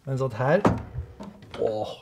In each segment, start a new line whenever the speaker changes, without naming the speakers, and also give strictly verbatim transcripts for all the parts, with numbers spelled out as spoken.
Men sånn her, åh.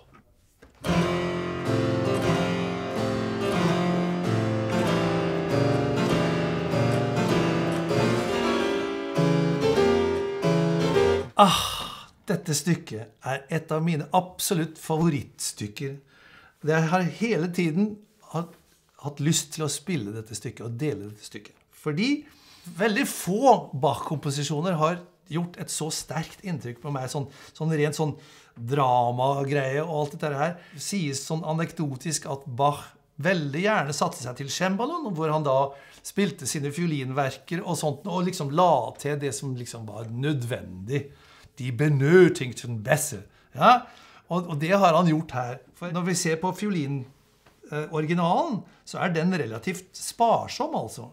Ah, dette stykket er et av mine absolutt favorittstykker. Jeg har hele tiden hatt lyst til å spille dette stykket og dele dette stykket. Fordi veldig få Bach-komposisjoner har gjort et så sterkt inntrykk på meg, sånn, sånn rent sånn drama-greie og alt dette her. Det sies sånn anekdotisk at Bach veldig gjerne satte seg til cembaloen, hvor han da spilte sine fiolinverker og sånt, og liksom la til det som liksom var nødvendig. De benøtingten besser. Ja? Og, og det har han gjort her. For når vi ser på fiolin-originalen, så er den relativt sparsom, altså.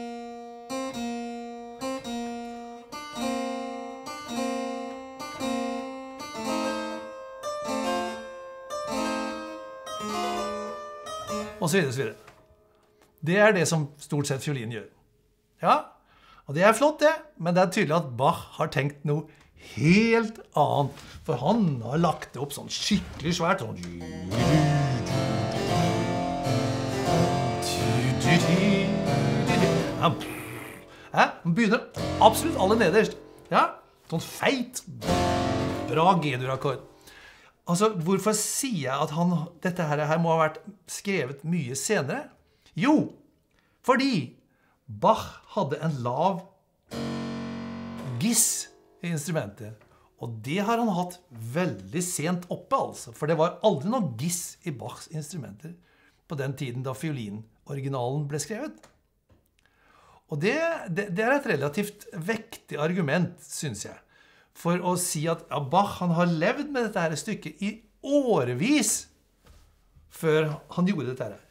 Og så videre, så videre. Det er det som stort sett fiolin gjør. Ja, og det er flott det, men det er tydelig at Bach har tenkt noe helt annet. For han har lagt det opp sånn skikkelig svært. Sånn. Ja, han begynner absolutt aller nederst. Ja, sånn feit, bra G-dur-akkord. Altså, hvorfor sier jeg at han, dette her, her må ha vært skrevet mye senere? Jo, fordi Bach hadde en lav giss i instrumentet. Og det har han hatt veldig sent oppe, altså. For det var aldri noe giss i Bachs instrumenter på den tiden da fiolin-originalen ble skrevet. Og det, det, det er et relativt vektig argument, synes jeg. For å si at ja, Bach han har levd med dette her stykket i årevis før han gjorde dette her.